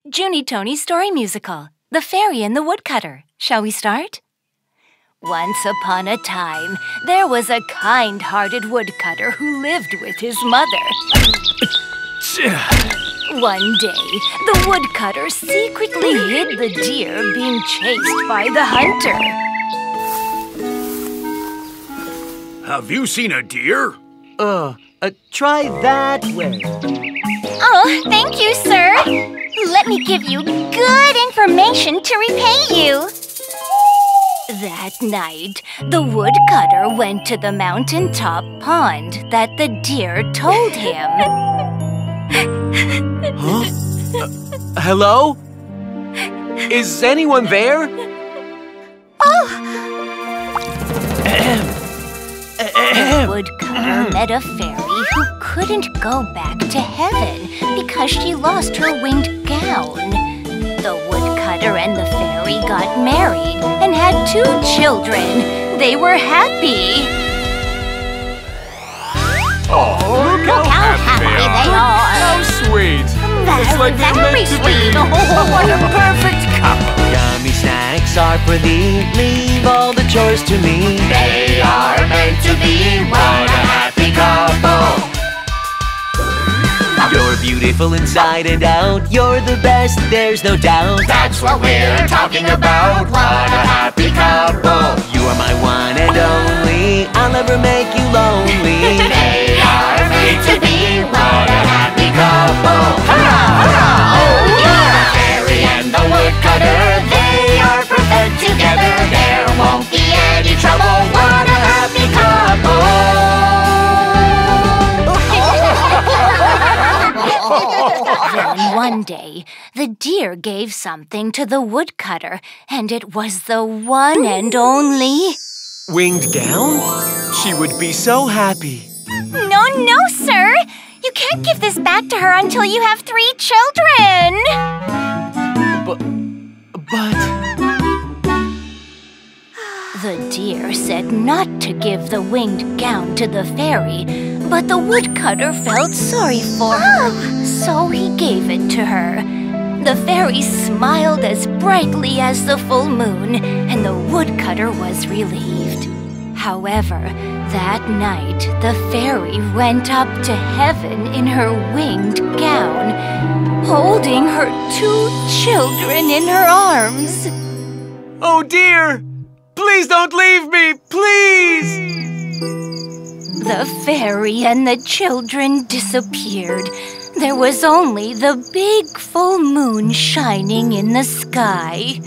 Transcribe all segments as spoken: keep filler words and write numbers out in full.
Junie Tony's story musical, The Fairy and the Woodcutter. Shall we start? Once upon a time, there was a kind-hearted woodcutter who lived with his mother. One day, the woodcutter secretly hid the deer being chased by the hunter. Have you seen a deer? Uh, uh try that way. Oh, thank you, sir. Let me give you good information to repay you. That night, the woodcutter went to the mountaintop pond that the deer told him. Huh? Uh, hello? Is anyone there? Oh! The woodcutter met a fairy who couldn't go back to heaven because she lost her winged gown. The woodcutter and the fairy got married and had two children. They were happy. Oh, look, Look how happy they are. How sweet. Very, it's like they're very meant to sweet. be. Oh, what a perfect couple. Yummy snacks are for thee. Leave all the chores to me. They are meant to be. What a happy couple. You're beautiful inside and out. You're the best, there's no doubt. That's what we're talking about. What a happy couple. You are my one and only. I'll never make you lonely. They are made to be. What a happy couple. Hurrah, hurrah, oh yeah! The fairy and the woodcutter, they are perfect together. There won't be any trouble. What a happy couple. Then one day, the deer gave something to the woodcutter, and it was the one and only... Winged gown? She would be so happy. No, no, sir! You can't give this back to her until you have three children! But... but... The deer said not to give the winged gown to the fairy, but the woodcutter felt sorry for her, so he gave it to her. The fairy smiled as brightly as the full moon, and the woodcutter was relieved. However, that night, the fairy went up to heaven in her winged gown, holding her two children in her arms. Oh dear! Please don't leave me, please! The fairy and the children disappeared. There was only the big full moon shining in the sky.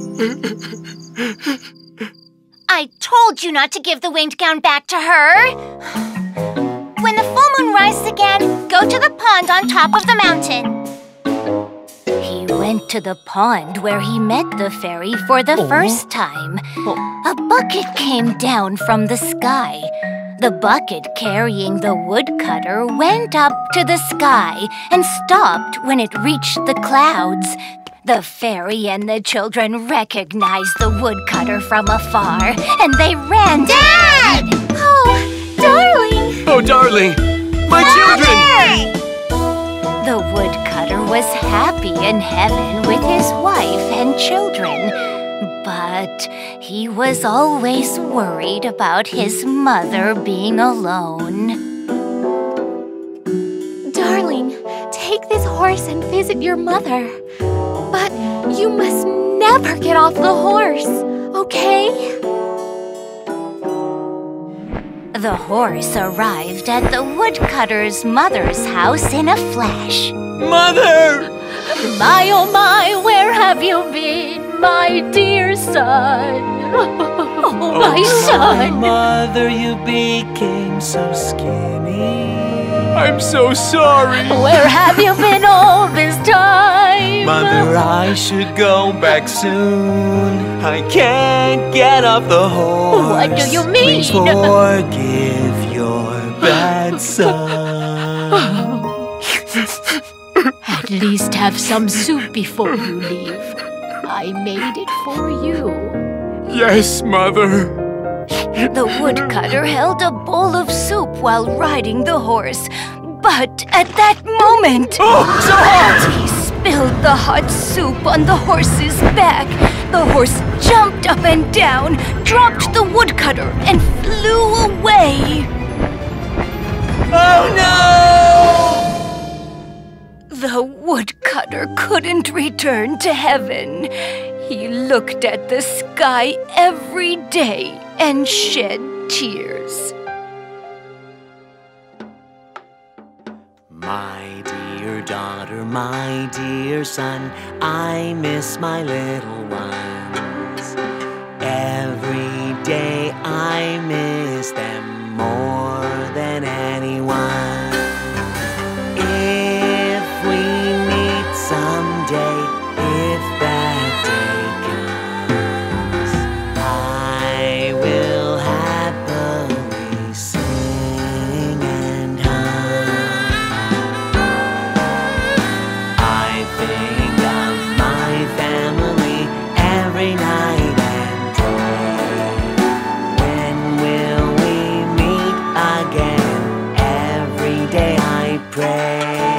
I told you not to give the winged gown back to her. When the full moon rises again, go to the pond on top of the mountain. He went to the pond where he met the fairy for the Oh. first time. A bucket came down from the sky. The bucket carrying the woodcutter went up to the sky and stopped when it reached the clouds. The fairy and the children recognized the woodcutter from afar, and they ran. Dad! Oh, darling! Oh, darling! My children! The woodcutter was happy in heaven with his wife and children, but he was always worried about his mother being alone. Darling, take this horse and visit your mother. But you must never get off the horse, okay? The horse arrived at the woodcutter's mother's house in a flash. Mother! My, oh my, where have you been, my dear son? Oh, my son! Mother, you became so skinny. I'm so sorry. Where have you been all this time? Mother, I should go back soon. I can't get off the horse. What do you mean? Please forgive your bad son. At least have some soup before you leave. I made it for you. Yes, Mother. The woodcutter held a bowl of soup while riding the horse, but at that moment, Oh, so hot! he spilled the hot soup on the horse's back. The horse jumped up and down, dropped the woodcutter, and flew away. Oh no! The woodcutter couldn't return to heaven. He looked at the sky every day and shed tears. My dear daughter, my dear son, I miss my little ones. Every day I miss them more than anyone. If we meet someday, if that day comes, I will happily sing and hum. I think of my family every night and day. When will we meet again? Every day I pray.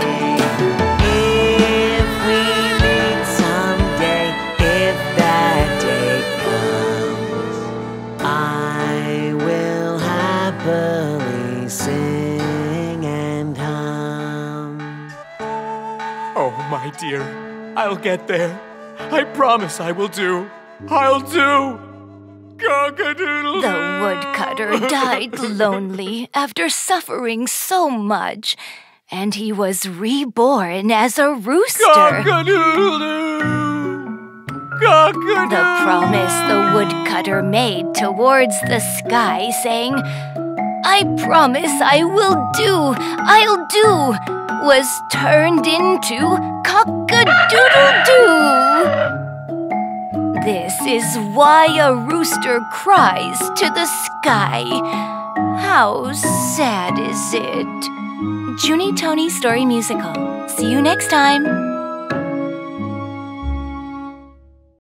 If we meet someday, if that day comes, I will happily sing and hum. Oh, my dear, I'll get there. I promise I will do. I'll do. Cock-a-doodle-doo. The woodcutter died lonely after suffering so much, and he was reborn as a rooster. Cock-a-doodle-doo. Cock-a-doodle-doo. The promise the woodcutter made towards the sky, saying, "I promise I will do, I'll do," was turned into cock-a-doodle-doo. This is why a rooster cries to the sky. How sad is it? Junie Tony Story Musical. See you next time.